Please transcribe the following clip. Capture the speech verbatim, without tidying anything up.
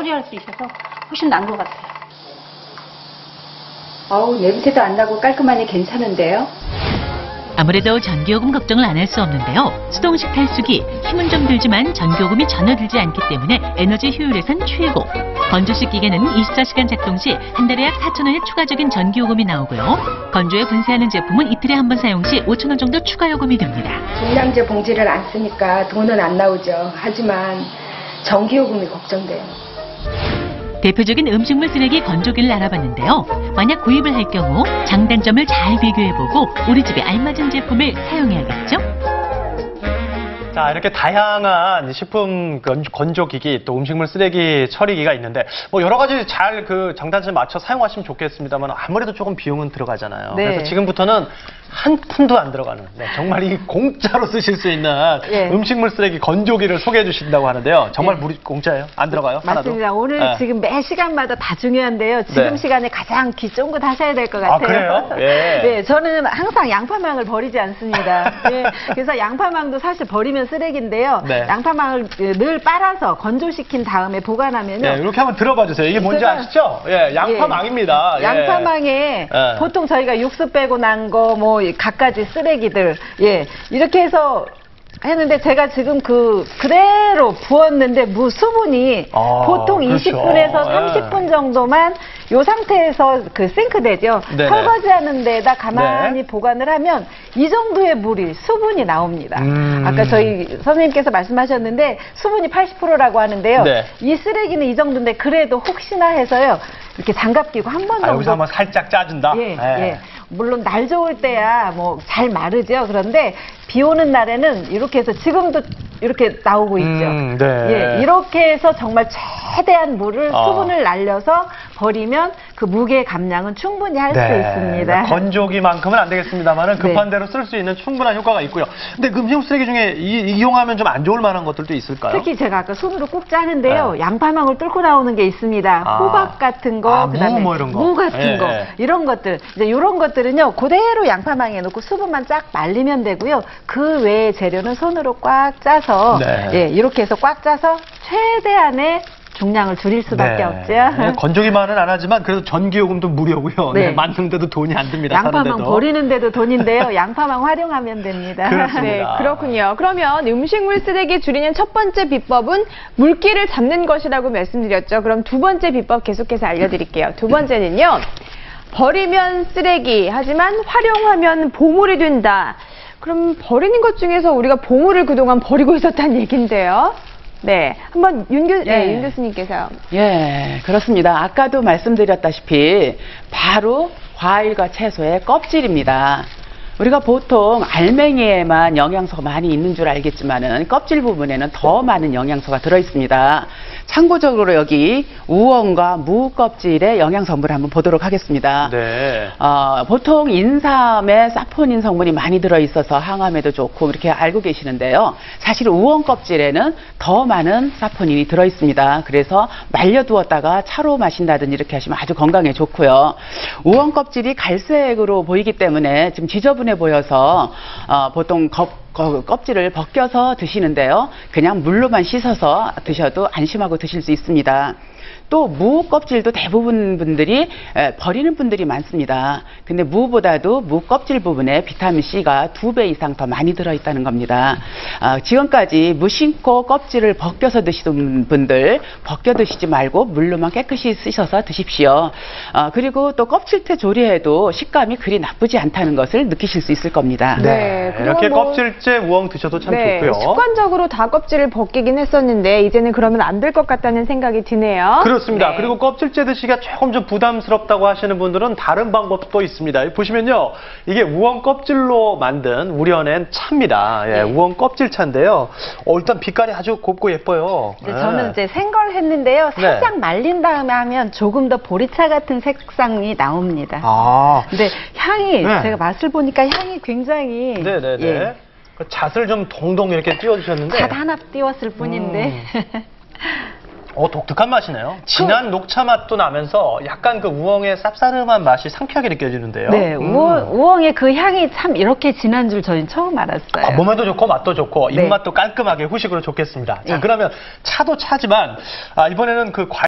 처리할 수 있어서 훨씬 나은 것 같아요. 어우, 냄새도 안 나고 깔끔하니 괜찮은데요? 아무래도 전기요금 걱정을 안 할 수 없는데요. 수동식 탈수기, 힘은 좀 들지만 전기요금이 전혀 들지 않기 때문에 에너지 효율에선 최고. 건조식 기계는 이십사 시간 작동 시 한 달에 약 사천 원의 추가적인 전기요금이 나오고요. 건조에 분쇄하는 제품은 이틀에 한 번 사용 시 오천 원 정도 추가 요금이 듭니다. 종량제 봉지를 안 쓰니까 돈은 안 나오죠. 하지만 전기요금이 걱정돼요. 대표적인 음식물 쓰레기 건조기를 알아봤는데요. 만약 구입을 할 경우 장단점을 잘 비교해보고 우리 집에 알맞은 제품을 사용해야겠죠? 자, 이렇게 다양한 식품 건조기기 또 음식물 쓰레기 처리기가 있는데 뭐 여러 가지 잘 그 장단점 맞춰 사용하시면 좋겠습니다만 아무래도 조금 비용은 들어가잖아요. 네. 그래서 지금부터는 한 푼도 안 들어가는 네, 정말 이 공짜로 쓰실 수 있는 예. 음식물 쓰레기 건조기를 소개해 주신다고 하는데요. 정말 예. 무리 공짜예요? 안 들어가요? 맞습니다. 하나도? 오늘 네. 지금 매 시간마다 다 중요한데요. 지금 네. 시간에 가장 귀 쫑긋 하셔야 될 것 같아요. 아, 그래요? 예. 네, 저는 항상 양파망을 버리지 않습니다. 예, 그래서 양파망도 사실 버리면 쓰레기인데요. 네. 양파망을 늘 빨아서 건조시킨 다음에 보관하면요. 네, 이렇게 한번 들어봐 주세요. 이게 뭔지 제가- 아시죠? 예, 양파망입니다. 예. 예. 양파망에 예. 보통 저희가 육수 빼고 난 거 뭐 갖가지 쓰레기들 예 이렇게 해서 했는데 제가 지금 그 그대로 부었는데 무 수분이 아, 보통 그렇죠. 이십 분에서 예. 삼십 분 정도만 이 상태에서 그 싱크대죠. 네네. 설거지하는 데다 가만히 네. 보관을 하면 이 정도의 물이 수분이 나옵니다. 음. 아까 저희 선생님께서 말씀하셨는데 수분이 팔십 퍼센트라고 하는데요. 네. 이 쓰레기는 이 정도인데 그래도 혹시나 해서요. 이렇게 장갑 끼고 한 번 아, 정도 여기서 한번 살짝 짜준다? 예, 예. 물론 날 좋을 때야 뭐 잘 마르죠. 그런데 비 오는 날에는 이렇게 해서 지금도 이렇게 나오고 있죠. 음, 네. 예, 이렇게 해서 정말 최대한 물을 어. 수분을 날려서 버리면 그 무게 감량은 충분히 할 수 있습니다. 건조기만큼은 안 되겠습니다만은 급한 네. 대로 쓸 수 있는 충분한 효과가 있고요. 근데 그 음식 쓰레기 중에 이, 이용하면 좀 안 좋을 만한 것들도 있을까요? 특히 제가 아까 손으로 꾹 짜는데요. 네. 양파망을 뚫고 나오는 게 있습니다. 아. 호박 같은 거, 아, 무 그다음에 뭐 이런 거. 무 같은 예, 거, 예. 이런 것들. 이제 이런 것들은요, 그대로 양파망에 넣고 수분만 쫙 말리면 되고요. 그 외의 재료는 손으로 꽉 짜서, 네. 예, 이렇게 해서 꽉 짜서 최대한의 중량을 줄일 수밖에 네. 없죠. 네, 건조기만은 안 하지만 그래도 전기요금도 무료고요. 네. 네. 만드는데도 돈이 안 듭니다. 양파망 사는데도. 버리는데도 돈인데요. 양파망 활용하면 됩니다. 그렇습니다. 네, 그렇군요. 그러면 음식물 쓰레기 줄이는 첫 번째 비법은 물기를 잡는 것이라고 말씀드렸죠. 그럼 두 번째 비법 계속해서 알려드릴게요. 두 번째는요. 버리면 쓰레기, 하지만 활용하면 보물이 된다. 그럼 버리는 것 중에서 우리가 보물을 그동안 버리고 있었다는 얘기인데요. 네, 한번 윤, 교, 네, 예. 윤 교수님께서. 예, 그렇습니다. 아까도 말씀드렸다시피 바로 과일과 채소의 껍질입니다. 우리가 보통 알맹이에만 영양소가 많이 있는 줄 알겠지만은 껍질 부분에는 더 많은 영양소가 들어 있습니다. 참고적으로 여기 우엉과 무 껍질의 영양 성분을 한번 보도록 하겠습니다. 네. 어, 보통 인삼에 사포닌 성분이 많이 들어 있어서 항암에도 좋고 이렇게 알고 계시는데요. 사실 우엉 껍질에는 더 많은 사포닌이 들어 있습니다. 그래서 말려두었다가 차로 마신다든지 이렇게 하시면 아주 건강에 좋고요. 우엉 껍질이 갈색으로 보이기 때문에 좀 지저분해 보여서 어, 보통 껍 껍질을 벗겨서 드시는데요. 그냥 물로만 씻어서 드셔도 안심하고 드실 수 있습니다. 또 무 껍질도 대부분 분들이 버리는 분들이 많습니다. 근데 무보다도 무 껍질 부분에 비타민C가 두 배 이상 더 많이 들어있다는 겁니다. 어, 지금까지 무심코 껍질을 벗겨서 드시던 분들 벗겨 드시지 말고 물로만 깨끗이 씻어서 드십시오. 어, 그리고 또 껍질째 조리해도 식감이 그리 나쁘지 않다는 것을 느끼실 수 있을 겁니다. 네, 그럼 이렇게 뭐- 껍질째 우엉 드셔도 참 네, 좋고요. 습관적으로 다 껍질을 벗기긴 했었는데 이제는 그러면 안 될 것 같다는 생각이 드네요. 그렇습니다. 네. 그리고 껍질째 드시기가 조금 좀 부담스럽다고 하시는 분들은 다른 방법도 있습니다. 보시면요. 이게 우엉 껍질로 만든 우려낸 차입니다. 예, 네. 우엉 껍질차인데요. 어, 일단 빛깔이 아주 곱고 예뻐요. 이제 예. 저는 이제 생걸 했는데요. 네. 살짝 말린 다음에 하면 조금 더 보리차 같은 색상이 나옵니다. 아. 근데 향이 네. 제가 맛을 보니까 향이 굉장히 네네네. 예, 그 잣을 좀 동동 이렇게 띄워주셨는데. 잣 하나 띄웠을 뿐인데 어, 독특한 맛이네요. 진한 녹차 맛도 나면서 약간 그 우엉의 쌉싸름한 맛이 상쾌하게 느껴지는데요. 네, 음. 우엉, 우엉의 그 향이 참 이렇게 진한 줄 저는 처음 알았어요. 아, 몸에도 좋고 맛도 좋고 네. 입맛도 깔끔하게 후식으로 좋겠습니다. 자, 예. 그러면 차도 차지만 아, 이번에는 그 과